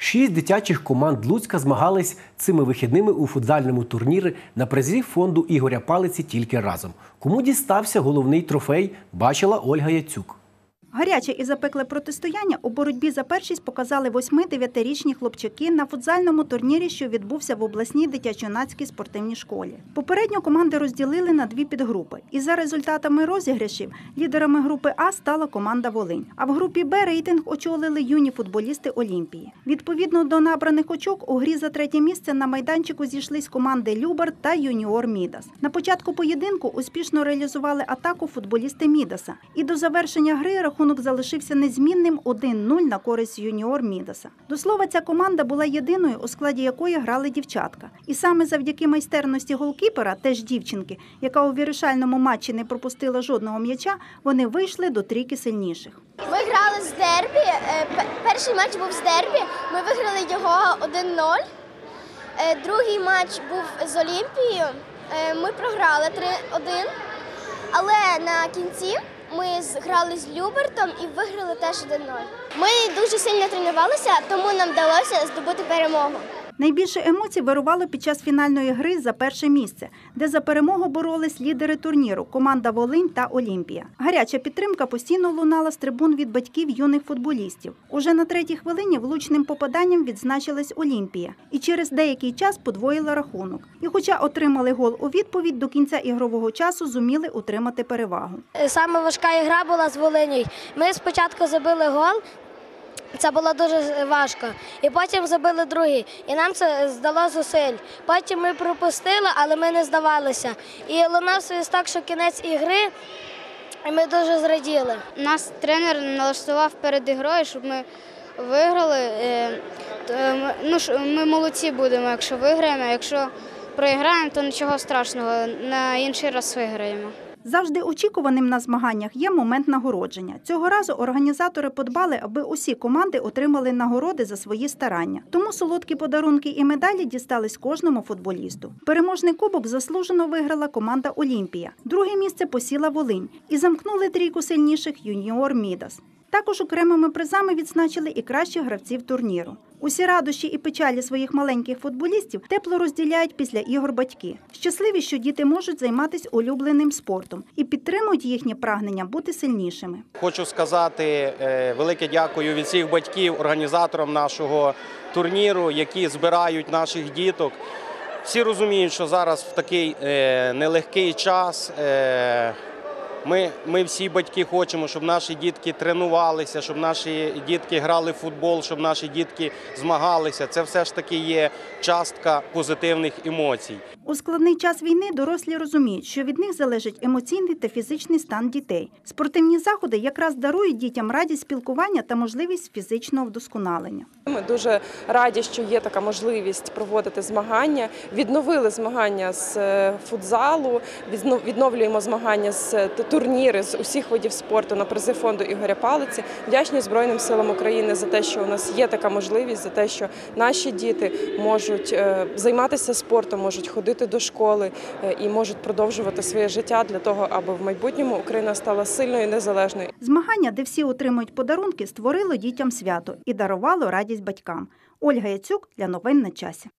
6 дитячих команд Луцька змагались цими вихідними у футзальному турнірі на призі фонду Ігоря Палиці «Тільки разом». Кому дістався головний трофей, бачила Ольга Яцюк. Гаряче і запекле протистояння у боротьбі за першість показали 8-9-річні хлопчаки на футзальному турнірі, що відбувся в обласній дитячо-юнацькій спортивній школі. Попередньо команди розділили на дві підгрупи. І за результатами розіграшів лідерами групи А стала команда «Волинь». А в групі Б рейтинг очолили юні футболісти «Олімпії». Відповідно до набраних очок, у грі за третє місце на майданчику зійшлись команди «Любар» та «Юніор Мідас». На початку поєдинку успішно реалізували атаку футболісти Мідаса. І до завершення гри рахунок залишився незмінним 1-0 на користь «Юніор Мідаса». До слова, ця команда була єдиною, у складі якої грали дівчатка. І саме завдяки майстерності голкіпера, теж дівчинки, яка у вирішальному матчі не пропустила жодного м'яча, вони вийшли до трійки сильніших. Ми грали з дербі. Перший матч був з дербі. Ми виграли його 1-0. Другий матч був з Олімпією. Ми програли 3-1. Але на кінці ми грали з Любертом і виграли теж 1-0. Ми дуже сильно тренувалися, тому нам вдалося здобути перемогу. Найбільше емоцій вирувало під час фінальної гри за перше місце, де за перемогу боролись лідери турніру – команда «Волинь» та «Олімпія». Гаряча підтримка постійно лунала з трибун від батьків юних футболістів. Уже на третій хвилині влучним попаданням відзначилась «Олімпія» і через деякий час подвоїла рахунок. І хоча отримали гол у відповідь, до кінця ігрового часу зуміли утримати перевагу. Саме важка гра була з «Волинью». Ми спочатку забили гол. Це було дуже важко. І потім забили другий. І нам це здало зусиль. Потім ми пропустили, але ми не здавалися. І лунав свисток, що кінець ігри, і ми дуже зраділи. Нас тренер налаштував перед ігрою, щоб ми виграли. Ми молодці будемо, якщо виграємо. Якщо програємо, то нічого страшного, на інший раз виграємо. Завжди очікуваним на змаганнях є момент нагородження. Цього разу організатори подбали, аби усі команди отримали нагороди за свої старання. Тому солодкі подарунки і медалі дістались кожному футболісту. Переможний кубок заслужено виграла команда «Олімпія». Друге місце посіла «Волинь» і замкнули трійку сильніших «Юніор Мідас». Також окремими призами відзначили і кращих гравців турніру. Усі радощі і печалі своїх маленьких футболістів тепло розділяють після ігор батьки. Щасливі, що діти можуть займатися улюбленим спортом і підтримують їхнє прагнення бути сильнішими. Хочу сказати велике дякую від всіх батьків, організаторам нашого турніру, які збирають наших діток. Всі розуміють, що зараз в такий нелегкий час ми всі батьки хочемо, щоб наші дітки тренувалися, щоб наші дітки грали в футбол, щоб наші дітки змагалися. Це все ж таки є частка позитивних емоцій. У складний час війни дорослі розуміють, що від них залежить емоційний та фізичний стан дітей. Спортивні заходи якраз дарують дітям радість спілкування та можливість фізичного вдосконалення. Ми дуже раді, що є така можливість проводити змагання. Відновили змагання з футзалу, відновлюємо змагання з турніри з усіх видів спорту на призи фонду Ігоря Палиці. Вдячні Збройним силам України за те, що у нас є така можливість, за те, що наші діти можуть займатися спортом, можуть ходити до школи і можуть продовжувати своє життя для того, аби в майбутньому Україна стала сильною і незалежною. Змагання, де всі отримують подарунки, створило дітям свято і дарувало радість батькам. Ольга Яцюк для новин на часі.